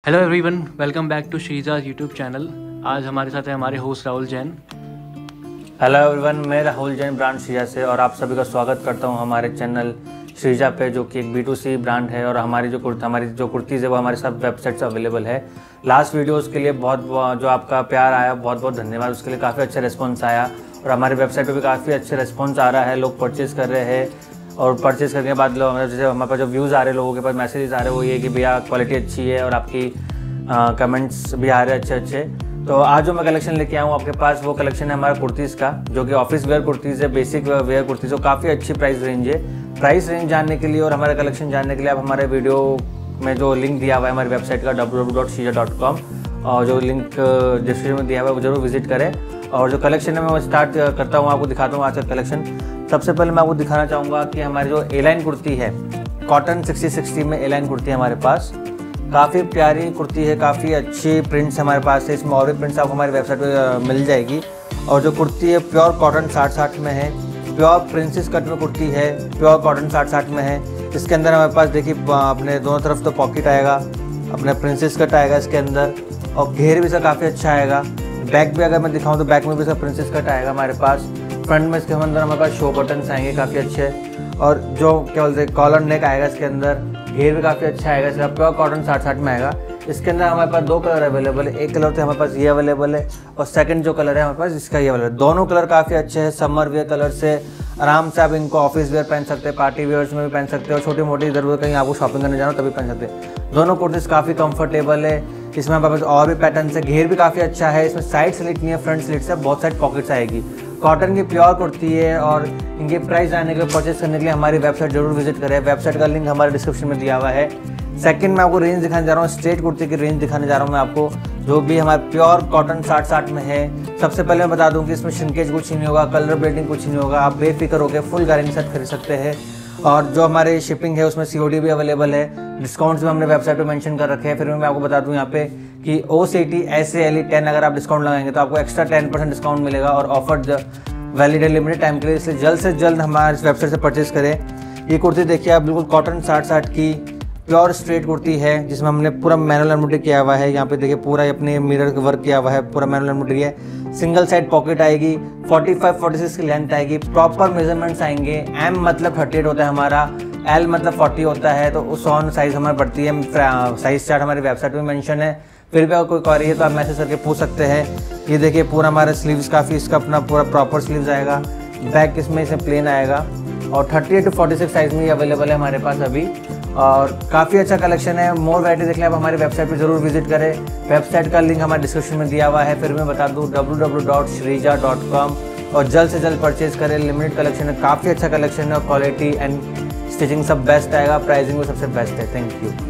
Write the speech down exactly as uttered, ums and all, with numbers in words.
Hello everyone, welcome back to Shreeja YouTube channel. आज हमारे साथ है हमारे host Rahul Jain. Hello everyone, मैं राहुल जैन ब्रांड श्रीजा से और आप सभी का स्वागत करता हूं हमारे चैनल श्रीजा पे, जो कि एक बी टू सी ब्रांड है। और हमारी जो कुर्ता हमारी जो कुर्तीज़ है वो हमारे सब वेबसाइट से अवेलेबल है। लास्ट वीडियोस के लिए बहुत जो आपका प्यार आया, बहुत बहुत धन्यवाद। उसके लिए काफ़ी अच्छा रिस्पॉन्स आया और हमारे वेबसाइट पर भी काफ़ी अच्छे रिस्पॉन्स आ रहा है। लोग परचेज़ कर रहे हैं और परचेज़ करने के बाद लोग जैसे हमारे पास जो व्यूज़ आ रहे हैं, लोगों के पास मैसेजेस आ रहे हैं, वो ये कि भैया क्वालिटी अच्छी है और आपकी कमेंट्स भी आ रहे हैं अच्छे अच्छे। तो आज जो मैं कलेक्शन लेके आऊँ आपके पास, वो कलेक्शन है हमारा कुर्तीज़ का, जो कि ऑफिस वेयर कुर्तीज़ है, बेसिक वेयर कुर्तीज़। तो काफ़ी अच्छी प्राइस रेंज है। प्राइस रेंज जानने के लिए और हमारा कलेक्शन जानने के लिए आप हमारे वीडियो में जो लिंक दिया हुआ है हमारी वेबसाइट का W W W dot Shreeja dot com, और जो लिंक डिस्क्रिप्शन में दिया हुआ है वो जरूर विजिट करें। और जो कलेक्शन है मैं स्टार्ट करता हूँ, आपको दिखाता हूँ आज का कलेक्शन। सबसे पहले मैं आपको दिखाना चाहूँगा कि हमारी जो ए लाइन कुर्ती है, कॉटन सिक्सटी सिक्सटी में ए लाइन कुर्ती है हमारे पास। काफ़ी प्यारी कुर्ती है, काफ़ी अच्छी प्रिंट्स हमारे पास है। इसमें और भी प्रिंट्स आपको हमारी वेबसाइट पे मिल जाएगी। और जो कुर्ती है प्योर कॉटन साठ साठ में है, प्योर प्रिंसेस कट में कुर्ती है, प्योर कॉटन साठ साठ में है। इसके अंदर हमारे पास देखिए अपने दोनों तरफ तो पॉकेट आएगा, अपने प्रिंसेस कट आएगा इसके अंदर, और घेर भी इसका काफ़ी अच्छा आएगा। बैक भी अगर मैं दिखाऊँ तो बैक में भी इसका प्रिंसेस कट आएगा हमारे पास। फ्रंट में इसके अंदर हमारे पास शो बटन्स आएंगे काफ़ी अच्छे, और जो क्या बोलते हैं कॉलर नेक आएगा इसके अंदर। घेर भी काफ़ी अच्छा आएगा इसका, प्योर कॉटन साठ साठ में आएगा। इसके अंदर हमारे पास दो कलर अवेलेबल है। एक कलर तो हमारे पास ये अवेलेबल है और सेकंड जो कलर है हमारे पास इसका ये अवेलेबल है। दोनों कलर काफ़ी अच्छे हैं। समर वेयर कलर से आराम से आप इनको ऑफिस वेयर पहन सकते हैं, पार्टी वेयर्स में भी पहन सकते हो, छोटी मोटी इधर उधर कहीं आपको शॉपिंग करने जाना तभी पहन सकते हैं। दोनों कुर्तीज़ काफ़ी कंफर्टेबल है। इसमें हमारे पास और भी पैटर्न है। घेर भी काफ़ी अच्छा है। इसमें साइड स्लिट नहीं है, फ्रंट स्लिट से बहुत सारी पॉकेट्स आएगी। कॉटन की प्योर कुर्ती है और इनके प्राइस जानने के लिए, परचेस करने के लिए हमारी वेबसाइट जरूर विजिट करें। वेबसाइट का लिंक हमारे डिस्क्रिप्शन में दिया हुआ है। सेकंड में आपको रेंज दिखाने जा रहा हूँ, स्ट्रेट कुर्ती की रेंज दिखाने जा रहा हूँ मैं आपको, जो भी हमारे प्योर कॉटन साठ साठ में है। सबसे पहले मैं बता दूं कि इसमें श्रिंकेज कुछ नहीं होगा, कलर ब्लेडिंग कुछ नहीं होगा। आप बेफिक्र होकर फुल गारंटी साथ खरीद सकते हैं। और जो हमारी शिपिंग है उसमें सीओडी भी अवेलेबल है। डिस्काउंट्स भी हमने वेबसाइट पे मेंशन कर रखे हैं। फिर मैं आपको बता दूं यहाँ पे कि O C T S A L E ten अगर आप डिस्काउंट लगाएंगे तो आपको एक्स्ट्रा टेन परसेंट डिस्काउंट मिलेगा और ऑफर वैलिड है लिमिटेड टाइम के लिए। इसलिए जल्द से जल्द हमारे इस वेबसाइट से परचेज करें। ये कुर्ती देखिए आप, बिल्कुल कॉटन साठ साठ की प्योर स्ट्रेट कुर्ती है, जिसमें हमने पूरा मैनुअल एम्ब्रॉयडरी किया हुआ है। यहाँ पे देखिए पूरा अपने मिरर का वर्क किया हुआ है, पूरा मैनुअल एम्ब्रॉयडरी है। सिंगल साइड पॉकेट आएगी, पैंतालीस छियालीस की लेंथ आएगी। प्रॉपर मेजरमेंट्स आएंगे। एम मतलब अड़तीस होता है हमारा, एल मतलब चालीस होता है, तो उस ऑन साइज हमारी बढ़ती है। साइज चार्ट हमारी वेबसाइट में मेंशन है। फिर भी अगर कोई क्वेरी है तो आप मैसेज करके पूछ सकते हैं। ये देखिए पूरा हमारा स्लीव्स काफ़ी इसका अपना पूरा प्रॉपर स्लीव्स आएगा। बैक इसमें इसे प्लेन आएगा और thirty two forty six size में ये अवेलेबल है हमारे पास अभी। और काफ़ी अच्छा कलेक्शन है। मोर वैरायटी देखने आप हमारी वेबसाइट पे जरूर विजिट करें। वेबसाइट का लिंक हमारे डिस्क्रिप्शन में दिया हुआ है। फिर मैं बता दूं W W W dot Shreeja dot com, और जल्द से जल्द परचेज करें। लिमिटेड कलेक्शन है, काफ़ी अच्छा कलेक्शन है और क्वालिटी एंड स्टिचिंग सब बेस्ट आएगा। प्राइसिंग भी सबसे बेस्ट है। Thank you.